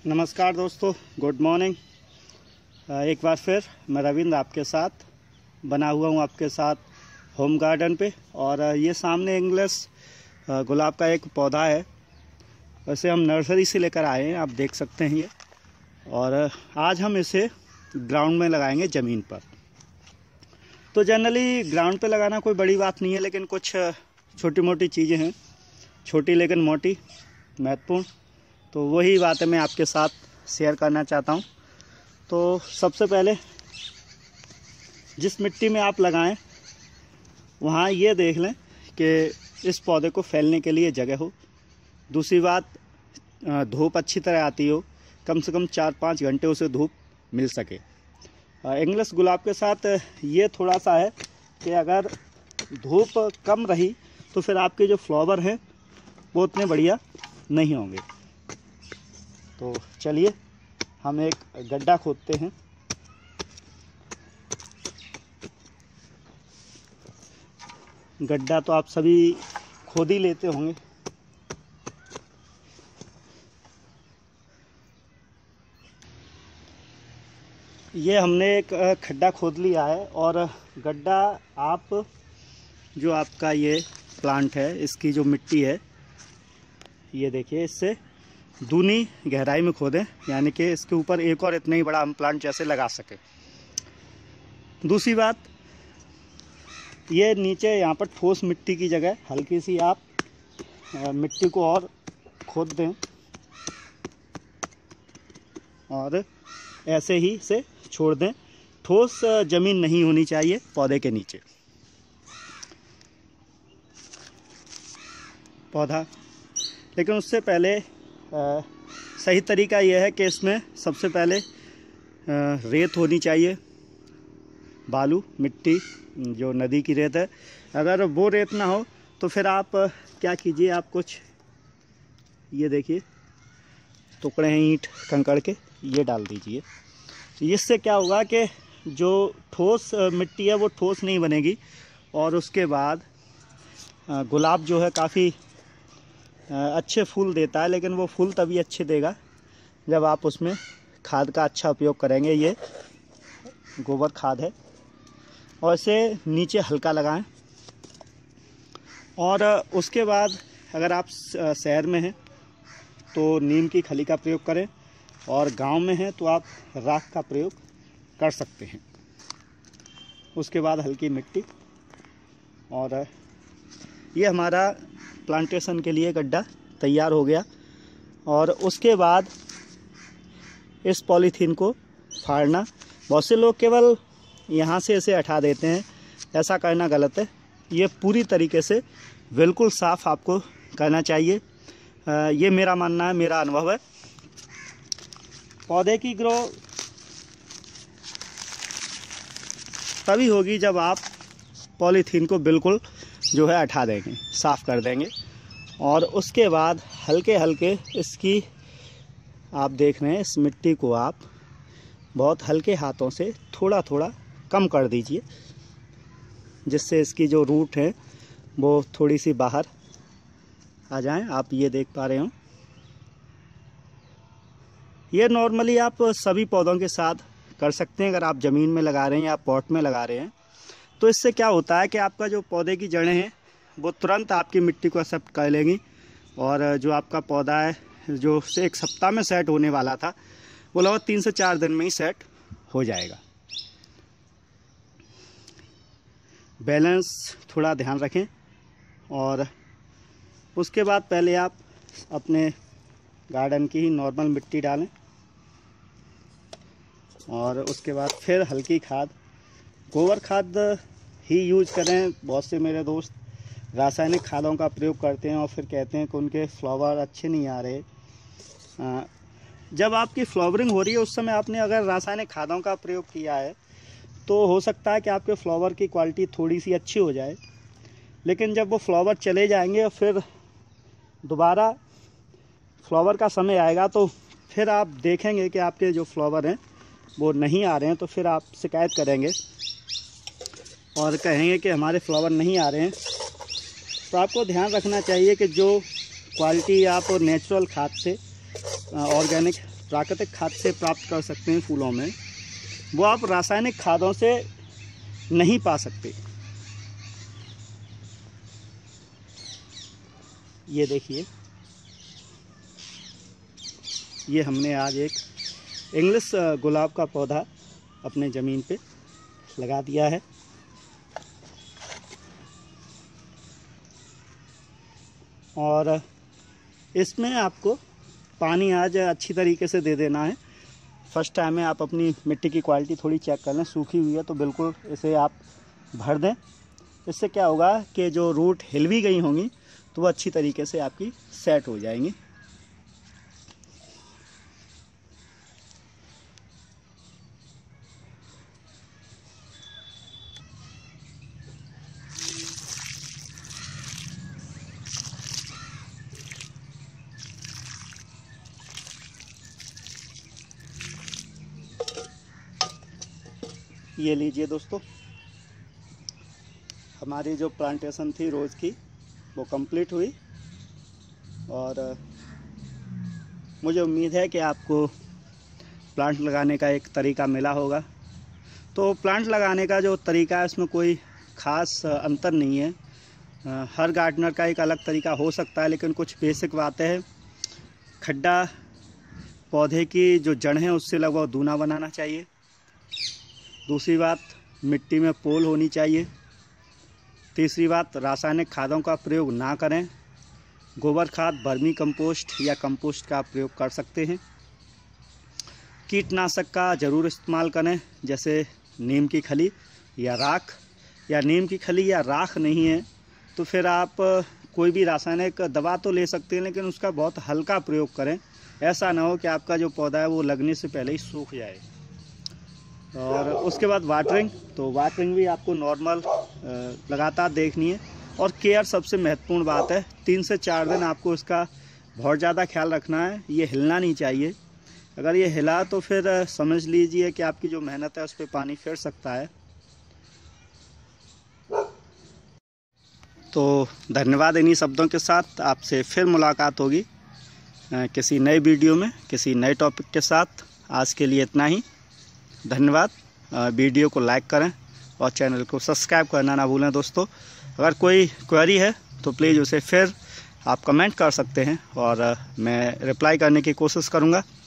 नमस्कार दोस्तों, good morning. एक बार फिर मैं रविंद्र आपके साथ बना हुआ हूँ आपके साथ होम गार्डन पे। और ये सामने इंग्लिश गुलाब का एक पौधा है। वैसे हम नर्सरी से लेकर आए हैं, आप देख सकते हैं ये। और आज हम इसे ग्राउंड में लगाएंगे, ज़मीन पर। तो जनरली ग्राउंड पे लगाना कोई बड़ी बात नहीं है, लेकिन कुछ छोटी मोटी चीज़ें हैं, छोटी लेकिन मोटी, महत्वपूर्ण। तो वही बातें मैं आपके साथ शेयर करना चाहता हूँ। तो सबसे पहले जिस मिट्टी में आप लगाएं वहाँ ये देख लें कि इस पौधे को फैलने के लिए जगह हो। दूसरी बात, धूप अच्छी तरह आती हो, कम से कम 4-5 घंटे उसे धूप मिल सके। इंग्लिश गुलाब के साथ ये थोड़ा सा है कि अगर धूप कम रही तो फिर आपके जो फ्लावर हैं वो उतने बढ़िया नहीं होंगे। तो चलिए हम एक गड्ढा खोदते हैं। गड्ढा तो आप सभी खोद ही लेते होंगे। ये हमने एक खड्डा खोद लिया है। और गड्ढा आप जो आपका ये प्लांट है, इसकी जो मिट्टी है, ये देखिए, इससे दूनी गहराई में खोदें, यानी कि इसके ऊपर एक और इतना ही बड़ा हम प्लांट जैसे लगा सके। दूसरी बात, ये नीचे यहाँ पर ठोस मिट्टी की जगह हल्की सी आप मिट्टी को और खोद दें और ऐसे ही इसे छोड़ दें। ठोस ज़मीन नहीं होनी चाहिए पौधे के नीचे। पौधा, लेकिन उससे पहले सही तरीका यह है कि इसमें सबसे पहले रेत होनी चाहिए, बालू, मिट्टी, जो नदी की रेत है। अगर वो रेत ना हो तो फिर आप क्या कीजिए, आप कुछ ये देखिए टुकड़े हैं ईंट कंकड़ के, ये डाल दीजिए। इससे क्या होगा कि जो ठोस मिट्टी है वो ठोस नहीं बनेगी। और उसके बाद गुलाब जो है काफ़ी अच्छे फूल देता है, लेकिन वो फूल तभी अच्छे देगा जब आप उसमें खाद का अच्छा उपयोग करेंगे। ये गोबर खाद है। और इसे नीचे हल्का लगाएं। और उसके बाद अगर आप शहर में हैं तो नीम की खली का प्रयोग करें, और गांव में हैं तो आप राख का प्रयोग कर सकते हैं। उसके बाद हल्की मिट्टी। और ये हमारा प्लांटेशन के लिए गड्ढा तैयार हो गया। और उसके बाद इस पॉलीथीन को फाड़ना। बहुत से लोग केवल यहाँ से इसे हटा देते हैं, ऐसा करना गलत है। ये पूरी तरीके से बिल्कुल साफ़ आपको करना चाहिए। ये मेरा मानना है, मेरा अनुभव है। पौधे की ग्रो तभी होगी जब आप पॉलीथीन को बिल्कुल जो है हटा देंगे, साफ़ कर देंगे। और उसके बाद हल्के हल्के इसकी, आप देख रहे हैं, इस मिट्टी को आप बहुत हल्के हाथों से थोड़ा थोड़ा कम कर दीजिए, जिससे इसकी जो रूट है वो थोड़ी सी बाहर आ जाएं। आप ये देख पा रहे हो। ये नॉर्मली आप सभी पौधों के साथ कर सकते हैं। अगर आप ज़मीन में लगा रहे हैं या पॉट में लगा रहे हैं तो इससे क्या होता है कि आपका जो पौधे की जड़ें हैं वो तुरंत आपकी मिट्टी को एक्सेप्ट कर लेंगी। और जो आपका पौधा है, जो से 1 सप्ताह में सेट होने वाला था, वो लगभग 3 से 4 दिन में ही सेट हो जाएगा। बैलेंस थोड़ा ध्यान रखें। और उसके बाद पहले आप अपने गार्डन की ही नॉर्मल मिट्टी डालें, और उसके बाद फिर हल्की खाद, गोबर खाद ही यूज करें। बहुत से मेरे दोस्त रासायनिक खादों का प्रयोग करते हैं और फिर कहते हैं कि उनके फ्लावर अच्छे नहीं आ रहे। जब आपकी फ्लावरिंग हो रही है उस समय आपने अगर रासायनिक खादों का प्रयोग किया है तो हो सकता है कि आपके फ्लावर की क्वालिटी थोड़ी सी अच्छी हो जाए, लेकिन जब वो फ्लावर चले जाएंगे और फिर दोबारा फ्लावर का समय आएगा तो फिर आप देखेंगे कि आपके जो फ्लावर हैं वो नहीं आ रहे हैं। तो फिर आप शिकायत करेंगे और कहेंगे कि हमारे फ्लावर नहीं आ रहे हैं। तो आपको ध्यान रखना चाहिए कि जो क्वालिटी आप नेचुरल खाद से ऑर्गेनिक प्राकृतिक खाद से प्राप्त कर सकते हैं फूलों में, वो आप रासायनिक खादों से नहीं पा सकते। ये देखिए, ये हमने आज एक इंग्लिश गुलाब का पौधा अपने ज़मीन पे लगा दिया है। और इसमें आपको पानी आज अच्छी तरीके से दे देना है। फर्स्ट टाइम में आप अपनी मिट्टी की क्वालिटी थोड़ी चेक कर लें, सूखी हुई है तो बिल्कुल इसे आप भर दें। इससे क्या होगा कि जो रूट हिल भी गई होंगी तो वो अच्छी तरीके से आपकी सेट हो जाएंगी। ये लीजिए दोस्तों, हमारी जो प्लांटेशन थी रोज़ की वो कंप्लीट हुई और मुझे उम्मीद है कि आपको प्लांट लगाने का एक तरीका मिला होगा। तो प्लांट लगाने का जो तरीका है इसमें कोई ख़ास अंतर नहीं है, हर गार्डनर का एक अलग तरीका हो सकता है, लेकिन कुछ बेसिक बातें हैं। खड्डा पौधे की जो जड़ है उससे लगभग दूना बनाना चाहिए। दूसरी बात, मिट्टी में पोल होनी चाहिए। तीसरी बात, रासायनिक खादों का प्रयोग ना करें। गोबर खाद, वर्मी कंपोस्ट या कंपोस्ट का प्रयोग कर सकते हैं। कीटनाशक का ज़रूर इस्तेमाल करें, जैसे नीम की खली या राख, या नीम की खली या राख नहीं है तो फिर आप कोई भी रासायनिक दवा तो ले सकते हैं, लेकिन उसका बहुत हल्का प्रयोग करें। ऐसा ना हो कि आपका जो पौधा है वो लगने से पहले ही सूख जाए। और उसके बाद वाटरिंग, तो वाटरिंग भी आपको नॉर्मल लगातार देखनी है। और केयर सबसे महत्वपूर्ण बात है, 3 से 4 दिन आपको इसका बहुत ज़्यादा ख्याल रखना है। ये हिलना नहीं चाहिए, अगर ये हिला तो फिर समझ लीजिए कि आपकी जो मेहनत है उस पर पानी फिर सकता है। तो धन्यवाद। इन्हीं शब्दों के साथ आपसे फिर मुलाकात होगी किसी नए वीडियो में, किसी नए टॉपिक के साथ। आज के लिए इतना ही, धन्यवाद। वीडियो को लाइक करें और चैनल को सब्सक्राइब करना ना भूलें दोस्तों। अगर कोई क्वेरी है तो प्लीज़ उसे फिर आप कमेंट कर सकते हैं और मैं रिप्लाई करने की कोशिश करूँगा।